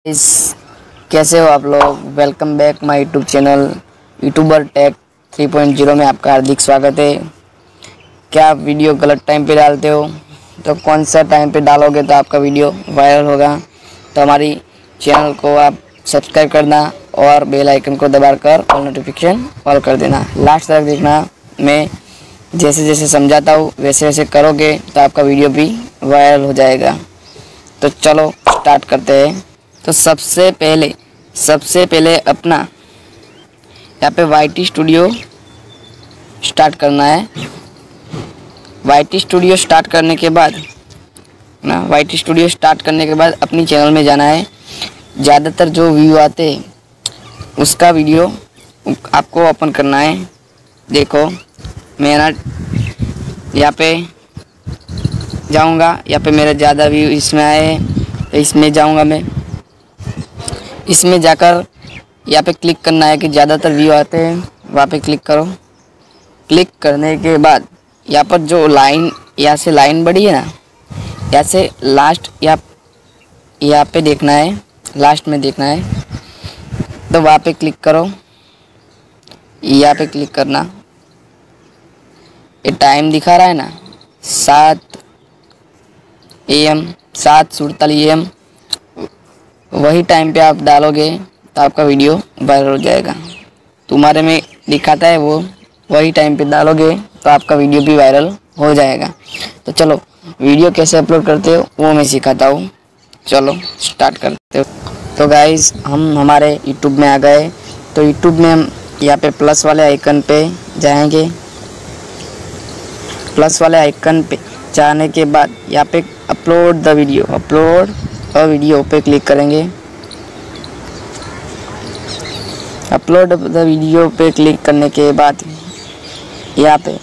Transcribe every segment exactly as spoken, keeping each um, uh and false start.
इस कैसे हो आप लोग। Welcome back my YouTube channel YouTuber tech three point zero में आपका हार्दिक स्वागत है। क्या आप वीडियो गलत टाइम पे डालते हो तो कौन सा टाइम पे डालोगे तो आपका वीडियो वायरल होगा। तो हमारी चैनल को आप सब्सक्राइब करना और बेल आइकन को दबाकर ऑल नोटिफिकेशन ऑल कर देना। लास्ट तक देखना, मैं जैसे जैसे समझाता हूँ वैसे वैसे करोगे तो आपका वीडियो भी वायरल हो जाएगा। तो चलो स्टार्ट करते हैं। तो सबसे पहले सबसे पहले अपना यहाँ पे वाई टी स्टूडियो स्टार्ट करना है। वाई टी स्टूडियो स्टार्ट करने के बाद ना वाई टी स्टूडियो स्टार्ट करने के बाद अपनी चैनल में जाना है। ज़्यादातर जो व्यू आते हैं उसका वीडियो आपको ओपन करना है। देखो मेरा यहाँ पे जाऊँगा, यहाँ पे मेरा ज़्यादा व्यू इसमें आए तो इसमें जाऊँगा। मैं इसमें जाकर यहाँ पे क्लिक करना है कि ज़्यादातर व्यू आते हैं, वहाँ पे क्लिक करो। क्लिक करने के बाद यहाँ पर जो लाइन यहाँ से लाइन बढ़ी है ना, यहाँ से लास्ट यहाँ यहाँ पे देखना है, लास्ट में देखना है तो वहाँ पे क्लिक करो। यहाँ पे क्लिक करना, ये टाइम दिखा रहा है ना सात ए एम सात सुड़तालीस ए एम, वही टाइम पे आप डालोगे तो आपका वीडियो वायरल हो जाएगा। तुम्हारे में दिखाता है वो वही टाइम पे डालोगे तो आपका वीडियो भी वायरल हो जाएगा। तो चलो वीडियो कैसे अपलोड करते हो वो मैं सिखाता हूँ। चलो स्टार्ट करते हो। तो गाइस हम हमारे यूट्यूब में आ गए। तो यूट्यूब में हम यहाँ पे प्लस वाले आइकन पे जाएंगे। प्लस वाले आइकन पे जाने के बाद यहाँ पे अपलोड द वीडियो अपलोड और वीडियो पे क्लिक करेंगे। अपलोड द वीडियो पे क्लिक करने के बाद यहाँ पे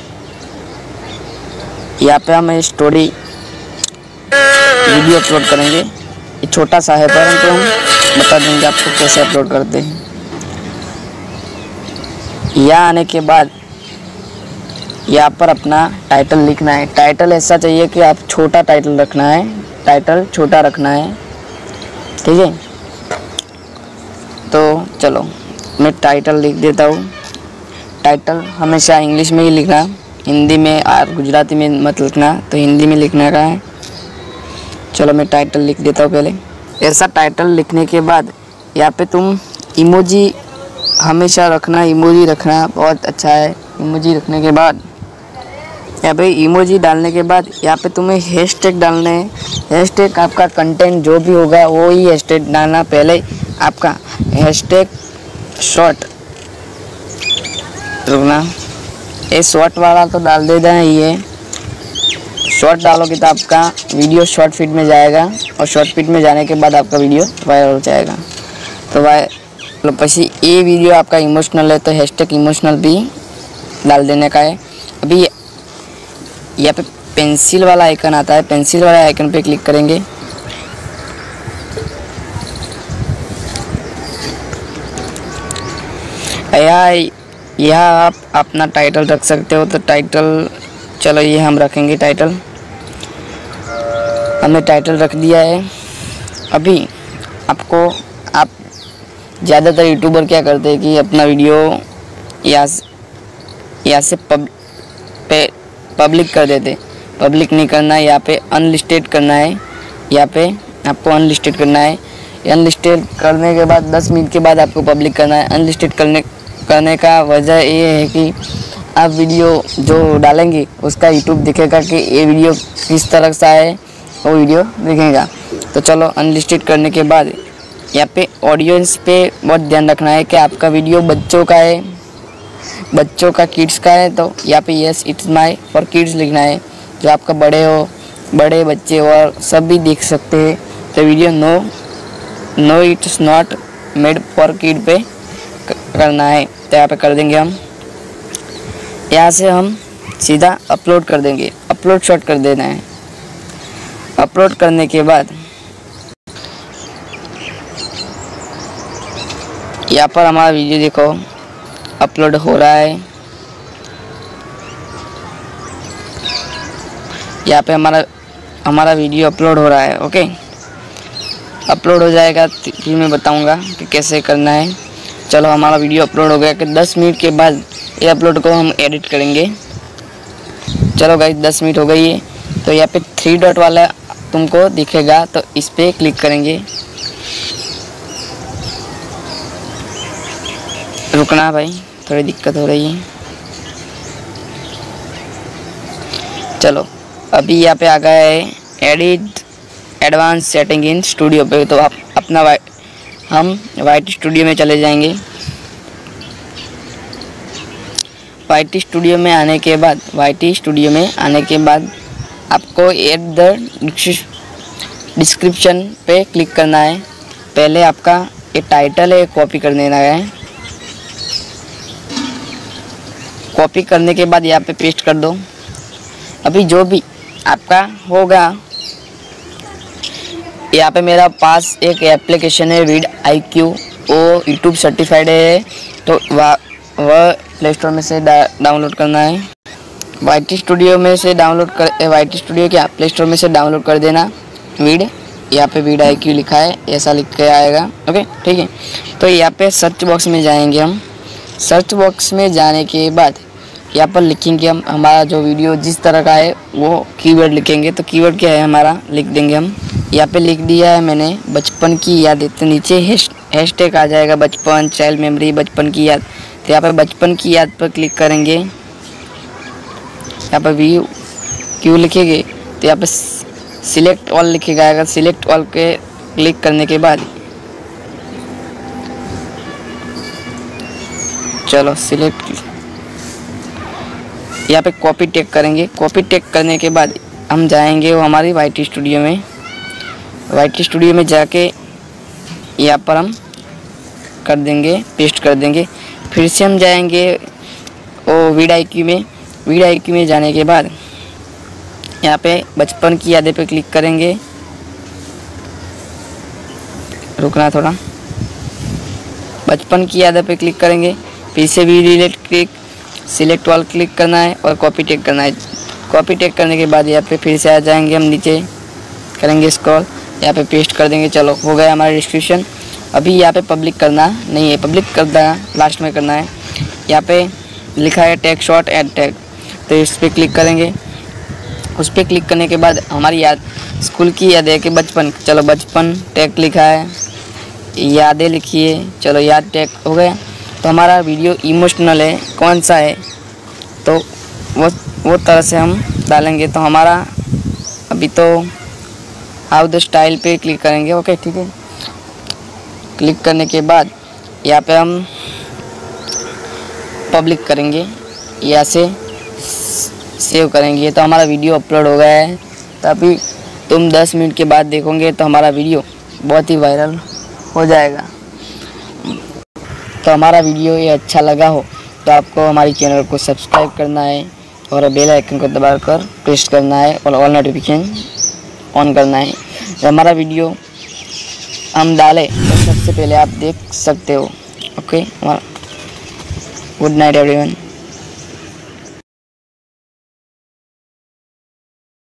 यहाँ पे हम स्टोरी वीडियो अपलोड करेंगे। ये छोटा सा है परंतु तो हम बता देंगे आपको कैसे अपलोड करते हैं। यहाँ आने के बाद यहाँ पर अपना टाइटल लिखना है। टाइटल ऐसा चाहिए कि आप छोटा टाइटल रखना है, टाइटल छोटा रखना है, ठीक है। तो चलो मैं टाइटल लिख देता हूँ। टाइटल हमेशा इंग्लिश में ही लिखना, हिंदी में और गुजराती में मत लिखना, तो हिंदी में लिखने का है। चलो मैं टाइटल लिख देता हूँ पहले। ऐसा टाइटल लिखने के बाद यहाँ पे तुम इमोजी हमेशा रखना, इमोजी रखना बहुत अच्छा है। इमोजी रखने के बाद यहाँ पे इमोजी डालने के बाद यहाँ पे तुम्हें हैशटैग डालना है। हैशटैग आपका कंटेंट जो भी होगा वो ही हैशटैग डालना। पहले आपका हैशटैग शॉर्ट रुकना, ये शॉर्ट वाला तो डाल देना ही है। शॉर्ट डालोगे तो आपका वीडियो शॉर्ट फीड में जाएगा और शॉर्ट फीड में जाने के बाद आपका वीडियो वायरल हो जाएगा। तो वाय तो पीछे ये वीडियो आपका इमोशनल है तो हैशटैग इमोशनल भी डाल देने का है। अभी यहाँ पे पेंसिल वाला आइकन आता है, पेंसिल वाला आइकन पे क्लिक करेंगे। यहाँ यहाँ आप अपना टाइटल रख सकते हो। तो टाइटल चलो ये हम रखेंगे टाइटल। हमने टाइटल रख दिया है। अभी आपको आप ज़्यादातर यूट्यूबर क्या करते हैं कि अपना वीडियो यहाँ यहाँ से पब पे पब्लिक कर देते। पब्लिक नहीं करना है, यहाँ पे अनलिस्टेड करना है। यहाँ पे आपको अनलिस्टेड करना है। अनलिस्टेड करने के बाद दस मिनट के बाद आपको पब्लिक करना है। अनलिस्टेड करने करने का वजह ये है कि आप वीडियो जो डालेंगे उसका यूट्यूब दिखेगा कि ये वीडियो किस तरह का है, वो वीडियो दिखेगा। तो चलो अनलिस्टेड करने के बाद यहाँ पे ऑडियंस पे बहुत ध्यान रखना है कि आपका वीडियो बच्चों का है, बच्चों का किड्स का है। तो यहाँ पे yes it's my for kids लिखना है। जो आपका बड़े हो, बड़े बच्चे और सब भी देख सकते हैं। तो video no no it's not made for kid पे करना है। तो यहाँ पे कर देंगे हम। यहाँ से हम सीधा अपलोड कर देंगे। अपलोड शॉट कर देना है। अपलोड करने के बाद यहाँ पर हमारा वीडियो देखो अपलोड हो रहा है। यहाँ पे हमारा हमारा वीडियो अपलोड हो रहा है। ओके अपलोड हो जाएगा फिर मैं बताऊंगा कि कैसे करना है। चलो हमारा वीडियो अपलोड हो गया कि दस मिनट के बाद ये अपलोड को हम एडिट करेंगे। चलो गाइस दस मिनट हो गई है, तो यहाँ पे थ्री डॉट वाला तुमको दिखेगा तो इस पर क्लिक करेंगे। रुकना भाई, थोड़ी दिक्कत हो रही है। चलो अभी यहाँ पे आ गया है edit advance setting in studio पे, तो आप अपना वाइ हम वाइट स्टूडियो में चले जाएंगे। वाइट स्टूडियो में आने के बाद वाइट स्टूडियो में आने के बाद आपको एड द डिस्क्रिप्शन पे क्लिक करना है। पहले आपका ये टाइटल है कॉपी कर देना है। कॉपी करने के बाद यहाँ पे पेस्ट कर दो। अभी जो भी आपका होगा, यहाँ पे मेरा पास एक एप्लीकेशन है वीड आई क्यू, वो यूट्यूब सर्टिफाइड है, तो वह वह प्ले स्टोर में से डाउनलोड करना है। वाइट स्टूडियो में से डाउनलोड कर वाइट स्टूडियो क्या प्ले स्टोर में से डाउनलोड कर देना वीड। यहाँ पे वीड आई क्यू लिखा है, ऐसा लिख के आएगा। ओके ठीक है, तो यहाँ पे सर्च बॉक्स में जाएंगे हम। सर्च बॉक्स में जाने के बाद यहाँ पर लिखेंगे हम हमारा जो वीडियो जिस तरह का है वो कीवर्ड लिखेंगे। तो कीवर्ड क्या है हमारा लिख देंगे हम। यहाँ पे लिख दिया है मैंने बचपन की याद। तो नीचे हैश टैग आ जाएगा बचपन, चाइल्ड मेमोरी, बचपन की याद। तो यहाँ पे बचपन की याद पर क्लिक करेंगे। यहाँ पर वी क्यों लिखेंगे तो यहाँ पे सिलेक्ट ऑल लिखेगा। अगर सिलेक्ट ऑल के क्लिक करने के बाद चलो सिलेक्ट, यहाँ पे कॉपी टेक करेंगे। कॉपी टेक करने के बाद हम जाएंगे वो हमारी वाइट स्टूडियो में। वाइट स्टूडियो में जाके यहाँ पर हम कर देंगे, पेस्ट कर देंगे। फिर से हम जाएंगे वो वीड आई क्यू में। वीड आई क्यू में जाने के बाद यहाँ पे बचपन की यादें पे क्लिक करेंगे। रुकना थोड़ा, बचपन की यादें पे क्लिक करेंगे। फिर से we relate click, select all click करना है और कॉपी टेक करना है। कॉपी टेक करने के बाद यहाँ पे फिर से आ जाएंगे हम, नीचे करेंगे स्क्रॉल, यहाँ पे पेस्ट कर देंगे। चलो हो गया हमारा डिस्क्रिप्शन। अभी यहाँ पे पब्लिक करना नहीं है, पब्लिक कर देना लास्ट में करना है। यहाँ पे लिखा है टैग शॉर्ट एड टैग, तो इस पर क्लिक करेंगे। उस पर क्लिक करने के बाद हमारी याद स्कूल की याद है कि बचपन, चलो बचपन टैग लिखा है, यादें लिखिए। चलो याद टैग हो गया। तो हमारा वीडियो इमोशनल है, कौन सा है तो वो वो तरह से हम डालेंगे। तो हमारा अभी तो हाउ द स्टाइल पे क्लिक करेंगे। ओके ठीक है, क्लिक करने के बाद यहाँ पे हम पब्लिक करेंगे, यहाँ से सेव करेंगे। तो हमारा वीडियो अपलोड हो गया है। तो अभी तुम दस मिनट के बाद देखोगे तो हमारा वीडियो बहुत ही वायरल हो जाएगा। तो हमारा वीडियो ये अच्छा लगा हो तो आपको हमारी चैनल को सब्सक्राइब करना है और बेल आइकन को दबाकर प्रेस करना है और ऑल नोटिफिकेशन ऑन करना है। जब हमारा वीडियो हम डालें तो सबसे पहले आप देख सकते हो। Okay, good night everyone.